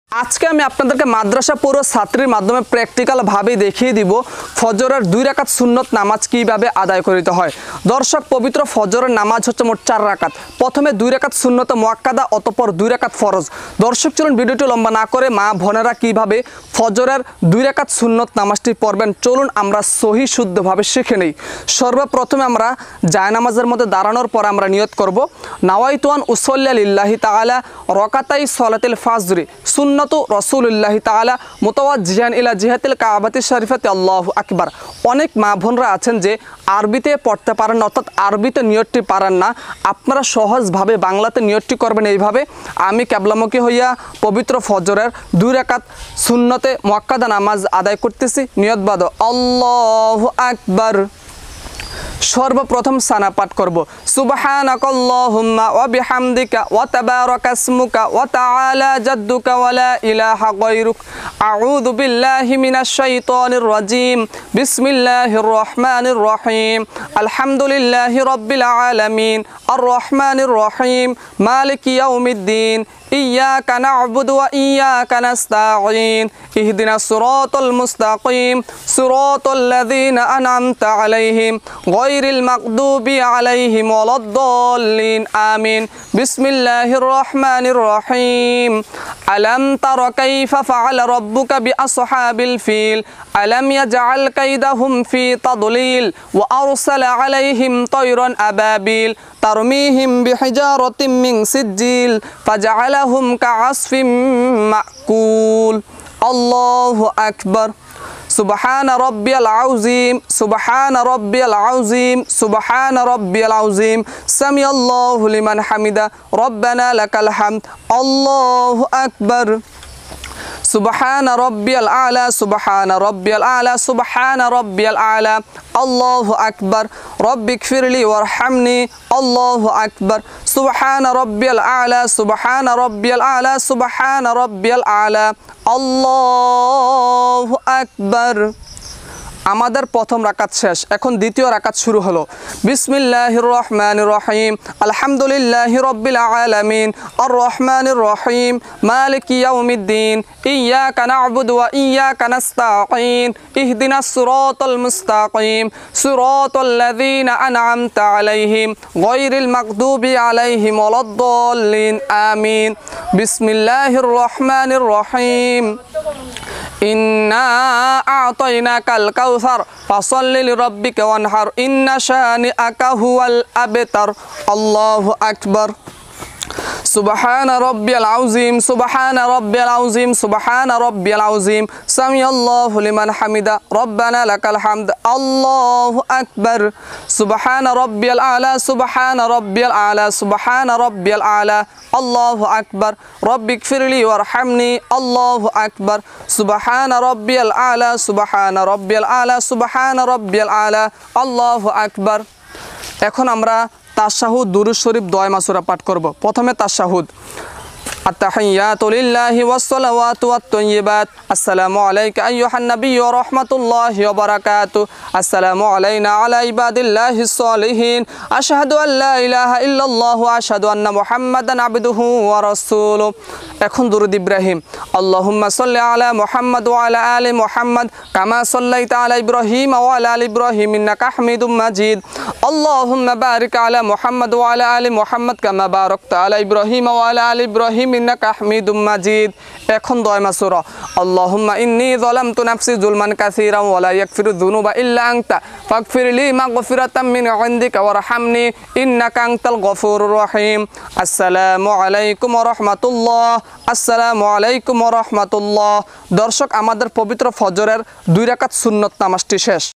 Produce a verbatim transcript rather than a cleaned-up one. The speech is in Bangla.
আজকে আমি আপনাদেরকে মাদ্রাসা পড়ুয়া ছাত্রীর মাধ্যমে প্র্যাকটিক্যাল ভাবে দেখিয়ে দিব ফজরের দুই রাকাত সুন্নত নামাজ কিভাবে আদায় করিতে হয়। দর্শক, পবিত্র ফজরের নামাজ হচ্ছে মোট চার রাকাত। প্রথমে দুই রাকাত সুন্নত মুআক্কাদা, অতঃপর দুই রাকাত ফরজ। দর্শক, চলুন ভিডিওটি লম্বা না করে মা বোনেরা কিভাবে ফজরের দুই রাকাত সুন্নত নামাজটি পড়বেন চলুন আমরা সহি শুদ্ধভাবে শিখে নেই। সর্বপ্রথমে আমরা জায়নামাজের মধ্যে দাঁড়ানোর পর আমরা নিয়ত করব নাওয়াইতু আন উসাল্লি লিল্লাহি তাআলা রাকাতাই সালাতিল ফাজরি সুন্নাতু রাসূলুল্লাহি তাআলা মুতাওয়াজ্জিহান ইলা জিহাতিল কাবাতি শরীফাতি আল্লাহু আকবার। অনেক মা বোনরা আছেন যে আরবিতে পড়তে পারেন না, অর্থাৎ আরবিতে নিয়তটি পারেন না। আপনারা সহজভাবে বাংলাতে নিয়তটি করবেন এইভাবে, আমি ক্যাবলামুখী হইয়া পবিত্র ফজরের দুই রাকাত সুন্নতে মুআক্কাদা নামাজ আদায় করতেছি। নিয়ত বাদ আল্লাহু আকবার। সর্বপ্রথম সানা পাঠ করব সুবহানাকাল্লাহুম্মা ওয়া বিহামদিকা ওয়া তাবারাকা ইসমুকা ওয়া তাআলা জাদ্দুকা ওয়া লা ইলাহা গায়রুক আউযু বিল্লাহি মিনাশ শাইতানির রাজীম বিসমিল্লাহির রহমানির রহিম আলহামদুলিল্লাহি রাব্বিল আলামিন আর রহমানির রহিম মালিকি ইয়াউমিদ্দিন ইয়্যাকা না'বুদু ওয়া ইয়্যাকা নাস্তাঈন ইহদিনাস সিরাতাল মুস্তাকিম সিরাতাল লাযীনা আন'আমতা আলাইহিম গায়রিল মাগদুবি আলাইহিম ওয়ালাদ-দাল্লিন আমিন। বিসমিল্লাহির রহমানির রহিম আলাম তারা কাইফা ফাআলা রাব্বুকা বিআসহাবিল ফিল আলাম ইয়াজআল কাইদাহুম ফি তাদলিল ওয়া আরসালা আলাইহিম তায়রান আবাবিল তারমিহিম বিহিজারাতিন মিন সিজ্জিল ফাজআলাহুম কাআসফিম মাকুল। আল্লাহু আকবার। সুবহানা রাব্বিয়াল আযীম সুবহানা রাব্বিয়াল আযীম সুবহানা রাব্বিয়াল আযীম সামিআল্লাহু লিমান হামিদা রব্বানা লাকাল হামদ। আল্লাহু আকবার। সুবহানা রাব্বিয়াল আলা সুবহানা রাব্বিয়াল আলা সুবহানা রাব্বিয়াল আলা। আল্লাহু আকবার। রব্বিগফিরলি ওয়ারহামনি। আল্লাহু আকবার। সুবহানা রাব্বিয়াল আলা সুবহানা রাব্বিয়াল আলা সুবহানা রাব্বিয়াল আলা। আল্লাহু আকবার। আমাদের প্রথম রাকাত শেষ, এখন দ্বিতীয় রাকাত শুরু হলো। বিসমিল্লাহির রহমানির রহিম আলহামদুলিল্লাহি রাব্বিল আলামিন আর রহমানির রহিম মালিকি ইয়াউমিদ্দিন ইয়্যাকা না'বুদু ওয়া ইয়্যাকা নাস্তাঈন ইহদিনাস সিরাতাল মুস্তাকিম সিরাতাল লাযীনা আন'আমতা আলাইহিম গায়রিল মাগদুবি আলাইহিম ওয়ালাদ-দাল্লিন আমিন। বিসমিল্লাহির রহমানির রহিম ইন্না আ'তাইনাকাল কাউসার ফাসাল্লি লিরাব্বিকা ওয়ানহার ইন্না শানিআকা হুয়াল আবতার। আল্লাহু আকবার। সুবহানা রাব্বিয়াল আযীম সুবহানা রাব্বিয়াল আযীম সুবহানা রাব্বিয়াল আযীম সামিআল্লাহু লিমান হামিদা রব্বানা লাকাল হামদ। আল্লাহু আকবার। সুবহানা রাব্বিয়াল আলা সুবহানা রাব্বিয়াল আলা সুবহানা রাব্বিয়াল আলা। আল্লাহু আকবার। রব্বিগফিরলি ওয়ারহামনি। আল্লাহু আকবার। সুবহানা রাব্বিয়াল আলা সুবহানা রাব্বিয়াল আলা সুবহানা রাব্বিয়াল আলা। আল্লাহু আকবার। এখন আমরা তাশাহুদ দুরূদ শরীফ দোয়া মাসুরা পাঠ করব। প্রথমে তাশাহুদ আত-তাহিয়াতু লিল্লাহি ওয়াস-সালাওয়াতু ওয়াত-তাইয়্যিবাত আসসালামু আলাইকা আইয়ুহান নাবিয়্যু ওয়া রাহমাতুল্লাহি ওয়া বারাকাতুহু আসসালামু আলাইনা আলা ইবাদিল্লাহিস সালিহিন আশহাদু আল লা ইলাহা ইল্লাল্লাহু ওয়া আশহাদু আন্না মুহাম্মাদান আবদুহু ওয়া রাসূলুহু। এখন দুরূদ ইব্রাহিম আল্লাহুম্মা সাল্লি আলা মুহাম্মাদ ওয়া আলা আলি মুহাম্মাদ কামা সাল্লাইতা আলা ইব্রাহিম ওয়া আলা আলি ইব্রাহিম ইন্নাকা হামিদুম মাজিদ। আল্লাহুম্মা বারিক আলা মুহাম্মাদ ওয়া আলা আলি মুহাম্মাদ কামা বারাকতা আলা ইব্রাহিম ওয়া আলা আলি ইব্রাহিম ইন্নাকা হামিদুম মাজিদ। এখন দোয়া মাসুরা আল্লাহুম্মা ইন্নী যালামতু নাফসি যুলমান কাসীরান ওয়া লা ইয়াগফিরুয যুনুবা ইল্লা আনতা ফাগফিরলি মাগফিরাতাম মিন ইনদিকা ওয়ারহামনি ইন্নাকা আনতাল গফুরুর রহিম। আসসালামু আলাইকুম ওয়া রাহমাতুল্লাহ। আসসালামু আলাইকুম ওয়া রাহমাতুল্লাহ। দর্শক, আমাদের পবিত্র ফজরের দুই রাকাত সুন্নত নামাজটি শেষ।